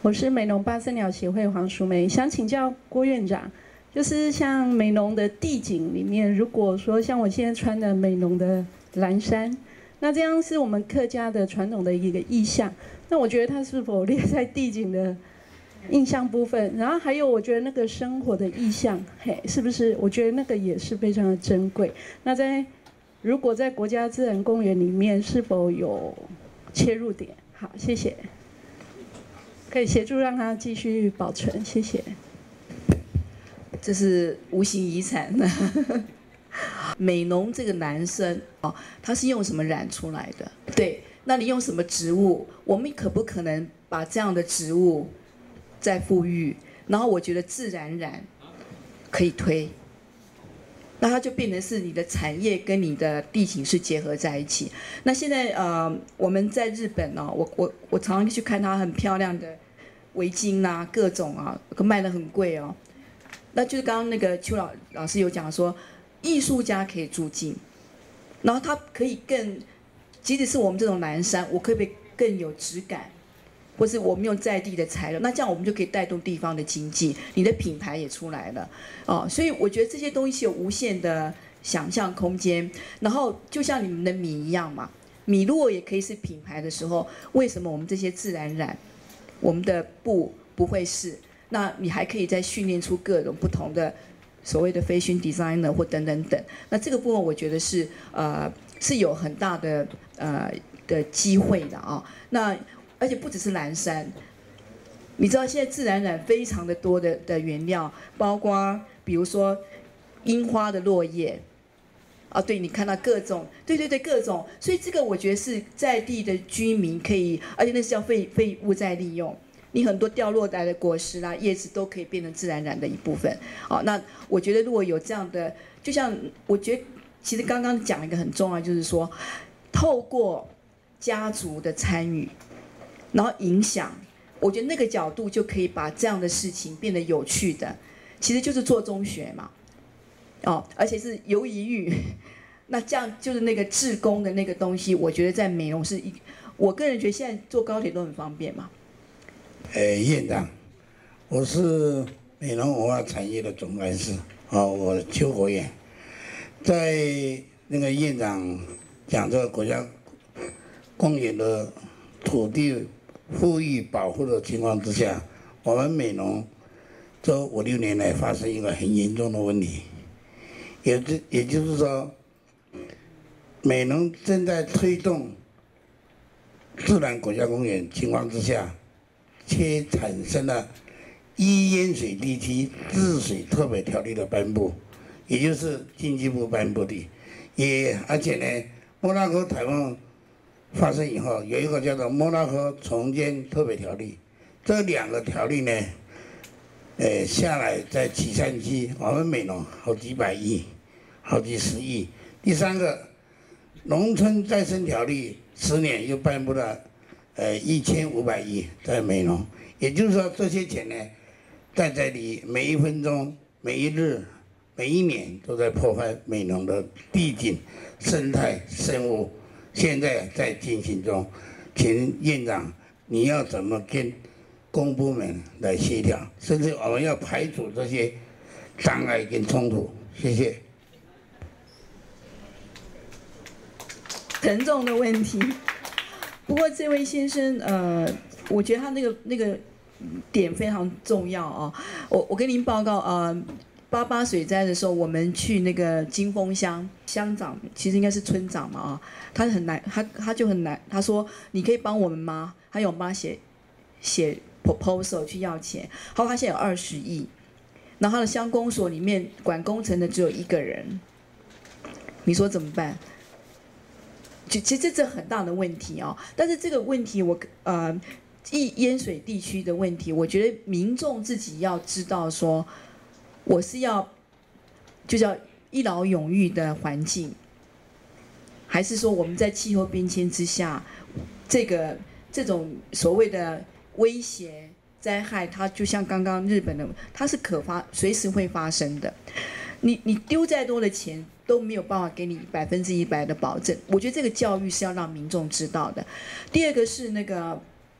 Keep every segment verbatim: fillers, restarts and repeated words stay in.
我是美浓八色鸟协会黄淑梅，想请教郭院长，就是像美浓的地景里面，如果说像我现在穿的美浓的蓝衫，那这样是我们客家的传统的一个意象，那我觉得它是否列在地景的印象部分？然后还有，我觉得那个生活的意象，嘿，是不是？我觉得那个也是非常的珍贵。那在如果在国家自然公园里面，是否有切入点？好，谢谢。可以协助让它继续保存，谢谢。 这是无形遗产。美浓这个男生哦，他是用什么染出来的？对，那你用什么植物？我们可不可能把这样的植物再富裕？然后我觉得自然染可以推，那它就变成是你的产业跟你的地形是结合在一起。那现在呃，我们在日本哦，我我我常常去看它很漂亮的围巾啊，各种啊，卖得很贵哦。那就是刚刚那个邱老老师有讲说，艺术家可以住进，然后他可以更，即使是我们这种蓝山，我可不可以更有质感，或是我们用在地的材料，那这样我们就可以带动地方的经济，你的品牌也出来了哦。所以我觉得这些东西有无限的想象空间。然后就像你们的米一样嘛，米如果也可以是品牌的时候，为什么我们这些自然染，我们的布不会是？那你还可以再训练出各种不同的所谓的 fashion designer 或等等等。那这个部分我觉得是呃是有很大的呃的机会的啊、哦。那而且不只是蓝山，你知道现在自然染非常的多的的原料，包括比如说樱花的落叶。啊，对，你看到各种，对对对，各种，所以这个我觉得是在地的居民可以，而且那是叫废废物再利用。你很多掉落来的果实啦、叶子都可以变成自然染的一部分。好，那我觉得如果有这样的，就像我觉得其实刚刚讲一个很重要，就是说透过家族的参与，然后影响，我觉得那个角度就可以把这样的事情变得有趣的，其实就是做中学嘛。哦，而且是游移育，那这样就是那个志工的那个东西，我觉得在美容是一，我个人觉得现在坐高铁都很方便嘛。 呃，院长，我是美容文化产业的总干事啊，我邱国远，在那个院长讲这个国家公园的土地富裕保护的情况之下，我们美容这五六年来发生一个很严重的问题，也就也就是说，美容正在推动自然国家公园情况之下。却产生了依淹水地区治水特别条例的颁布，也就是经济部颁布的，也而且呢，莫拉克台风发生以后，有一个叫做莫拉克重建特别条例，这两个条例呢，呃下来在旗山区我们美浓好几百亿，好几十亿。第三个，农村再生条例十年又颁布了。呃，一千五百亿在美浓，也就是说，这些钱呢，在这里每一分钟、每一日、每一年都在破坏美浓的地景、生态、生物，现在在进行中。请院长，你要怎么跟公部门来协调，甚至我们要排除这些障碍跟冲突？谢谢。 沉重的问题。不过这位先生，呃，我觉得他那个那个点非常重要啊。我我跟您报告，呃，八八水灾的时候，我们去那个金峰乡，乡长其实应该是村长嘛啊，他很难，他他就很难，他说你可以帮我们吗？他有帮他写写 proposal 去要钱，好，他现在有二十亿，然后他的乡公所里面管工程的只有一个人，你说怎么办？其实这是很大的问题哦，但是这个问题我呃，淹淹水地区的问题，我觉得民众自己要知道说，我是要就叫一劳永逸的环境，还是说我们在气候变迁之下，这个这种所谓的威胁灾害，它就像刚刚日本的，它是可发随时会发生的。你你丢再多的钱都没有办法给你百分之一百的保证。我觉得这个教育是要让民众知道的。第二个是那个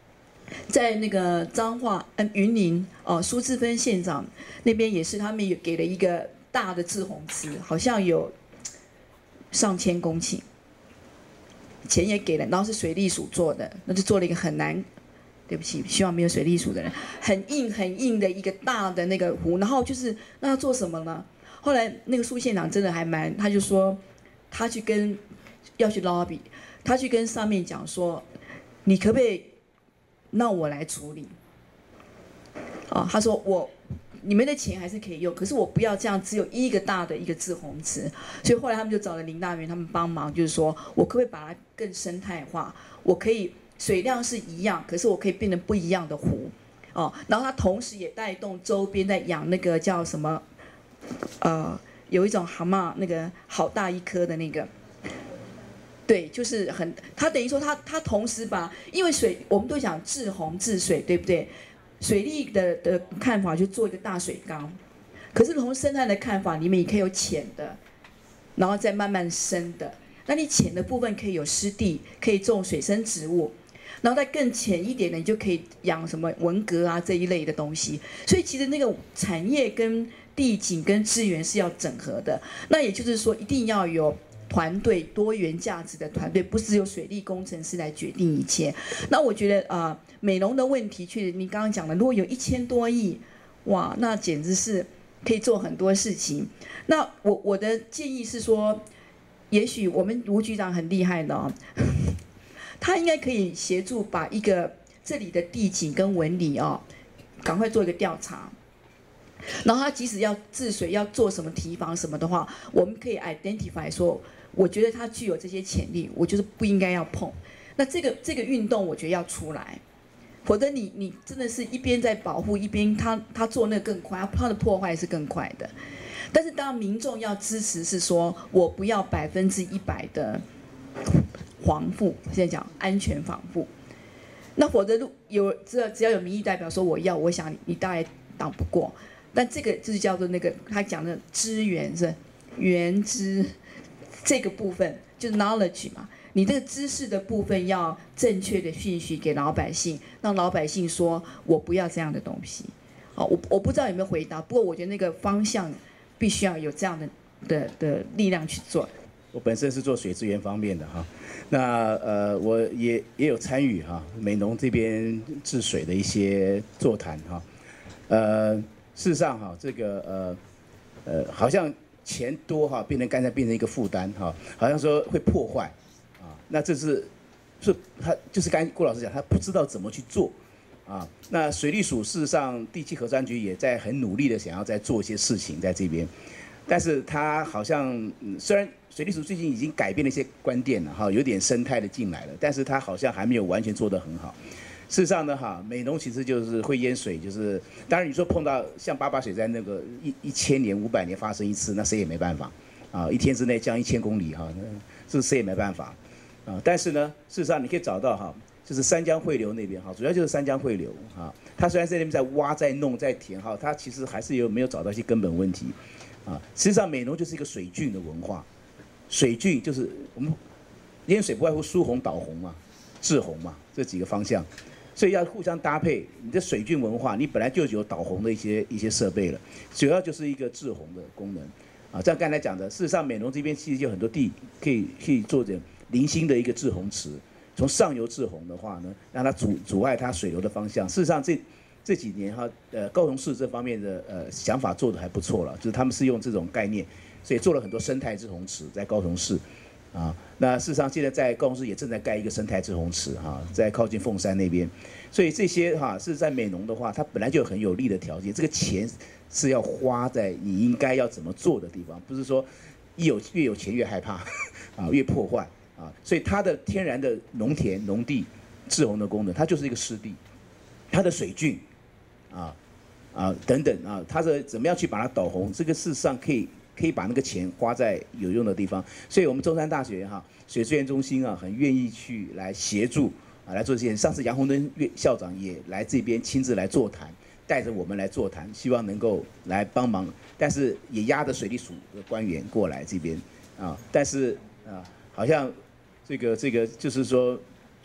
在那个彰化，嗯，云林哦，苏志芬县长那边也是，他们也给了一个大的滞洪池，好像有上千公顷，钱也给了，然后是水利署做的，那就做了一个很难，对不起，希望没有水利署的人，很硬很硬的一个大的那个湖，然后就是那要做什么呢？后来那个苏县长真的还蛮，他就说他去跟要去 lobby， 他去跟上面讲说，你可不可以让我来处理？啊，他说我你们的钱还是可以用，可是我不要这样，只有一个大的一个滞洪池。所以后来他们就找了林大元他们帮忙，就是说我可不可以把它更生态化？我可以水量是一样，可是我可以变成不一样的湖。哦，然后它同时也带动周边在养那个叫什么？呃，有一种蛤蟆，那个好大一颗的那个，对，就是很，它等于说它它同时把，因为水我们都讲治洪治水，对不对？水利的的看法就做一个大水缸，可是从生态的看法里面，你可以有浅的，然后再慢慢深的。那你浅的部分可以有湿地，可以种水生植物，然后再更浅一点的，你就可以养什么文革啊这一类的东西。所以其实那个产业跟地景跟资源是要整合的，那也就是说，一定要有团队多元价值的团队，不是由水利工程师来决定一切。那我觉得啊、呃，美浓的问题，确实你刚刚讲的，如果有一千多亿，哇，那简直是可以做很多事情。那我我的建议是说，也许我们吴局长很厉害的哦，他应该可以协助把一个这里的地景跟纹理哦，赶快做一个调查。然后他即使要治水，要做什么堤防什么的话，我们可以 identify 说，我觉得它具有这些潜力，我就是不应该要碰。那这个这个运动，我觉得要出来，否则你你真的是一边在保护，一边他他做那个更快，他的破坏是更快的。但是当然民众要支持，是说我不要百分之一百的防护，现在讲安全防护。那否则有只只要有民意代表说我要，我想你你大概挡不过。但这个就是叫做那个他讲的资源是原知这个部分，就是 knowledge 嘛。你这个知识的部分要正确的讯息给老百姓，让老百姓说我不要这样的东西。好，我我不知道有没有回答，不过我觉得那个方向必须要有这样的的的力量去做。 我本身是做水资源方面的哈，那呃我也也有参与哈美浓这边治水的一些座谈哈，呃。事实上，哈，这个呃，呃，好像钱多哈，变成刚才变成一个负担哈，好像说会破坏，啊，那这是，是他就是刚才郭老师讲，他不知道怎么去做，啊，那水利署事实上地气核专局也在很努力的想要在做一些事情在这边，但是他好像、嗯、虽然水利署最近已经改变了一些观点了哈，有点生态的进来了，但是他好像还没有完全做得很好。事实上呢，哈，美浓其实就是会淹水，就是当然你说碰到像八八水灾那个一一千年、五百年发生一次，那谁也没办法，啊，一天之内降一千公里哈，那这谁也没办法，啊，但是呢，事实上你可以找到哈，就是三江汇流那边哈，主要就是三江汇流哈，它虽然在那边在挖、在弄、在填哈，它其实还是有没有找到一些根本问题，啊，实际上美浓就是一个水郡的文化，水郡就是我们淹水不外乎疏洪、导洪嘛、治洪嘛这几个方向。所以要互相搭配，你的水郡文化，你本来就有导洪的一些一些设备了，主要就是一个治洪的功能，啊，像刚才讲的，事实上美浓这边其实有很多地可以可以做点零星的一个治洪池，从上游治洪的话呢，让它阻阻碍它水流的方向。事实上这这几年哈，呃，高雄市这方面的呃想法做得还不错了，就是他们是用这种概念，所以做了很多生态治洪池在高雄市。啊，那事实上现在在高雄市也正在盖一个生态治洪池哈，在靠近凤山那边，所以这些哈是在美浓的话，它本来就很有利的条件，这个钱是要花在你应该要怎么做的地方，不是说一有越有钱越害怕啊，越破坏啊，所以它的天然的农田农地治洪的功能，它就是一个湿地，它的水郡啊啊等等啊，它的怎么样去把它导洪，这个事实上可以。可以把那个钱花在有用的地方，所以我们中山大学哈水资源中心啊，很愿意去来协助啊来做这些。上次杨洪登校长也来这边亲自来座谈，带着我们来座谈，希望能够来帮忙，但是也压着水利署的官员过来这边啊，但是啊好像这个这个就是说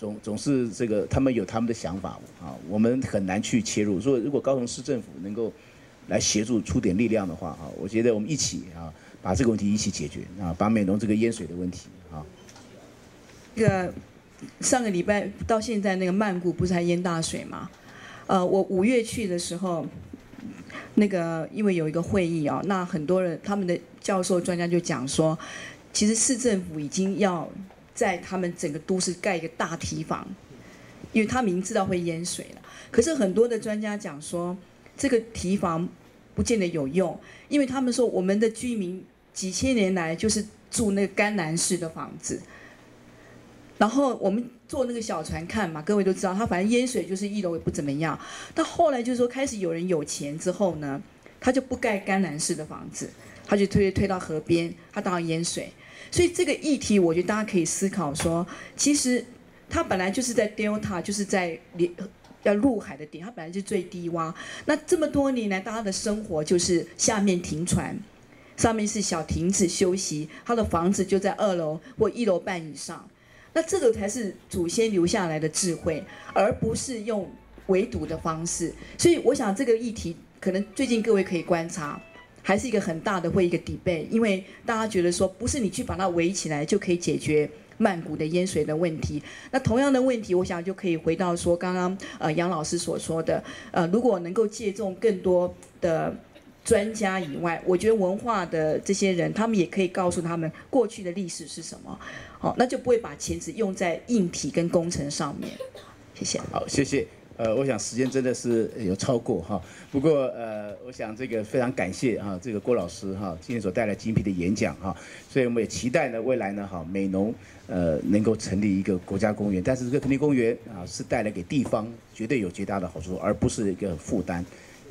总总是这个他们有他们的想法啊，我们很难去切入。所以如果高雄市政府能够来协助出点力量的话啊，我觉得我们一起啊把这个问题一起解决啊，把美浓这个淹水的问题啊。 这个上个礼拜到现在那个曼谷不是还淹大水吗？呃，我五月去的时候，那个因为有一个会议啊，那很多人他们的教授专家就讲说，其实市政府已经要在他们整个都市盖一个大堤防，因为他们已经知道会淹水了。可是很多的专家讲说，这个堤防不见得有用，因为他们说我们的居民几千年来就是住那个甘南式的房子。然后我们坐那个小船看嘛，各位都知道，它反正淹水就是一楼也不怎么样。但后来就是说，开始有人有钱之后呢，他就不盖甘南式的房子，他就推推到河边，他当然淹水。所以这个议题，我觉得大家可以思考说，其实它本来就是在 Delta， 就是在要入海的点，它本来就是最低洼。那这么多年来，大家的生活就是下面停船，上面是小亭子休息，他的房子就在二楼或一楼半以上。那这个才是祖先留下来的智慧，而不是用围堵的方式。所以我想这个议题可能最近各位可以观察，还是一个很大的会一个 debate， 因为大家觉得说不是你去把它围起来就可以解决曼谷的淹水的问题。那同样的问题，我想就可以回到说刚刚呃杨老师所说的，呃如果能够借重更多的专家以外，我觉得文化的这些人，他们也可以告诉他们过去的历史是什么，好，那就不会把钱只用在硬体跟工程上面。谢谢。 好，谢谢。呃，我想时间真的是有超过哈，不过呃，我想这个非常感谢哈，这个郭老师哈今天所带来精辟的演讲哈，所以我们也期待呢未来呢哈美浓呃能够成立一个国家公园，但是这个肯定公园啊是带来给地方绝对有绝大的好处，而不是一个负担。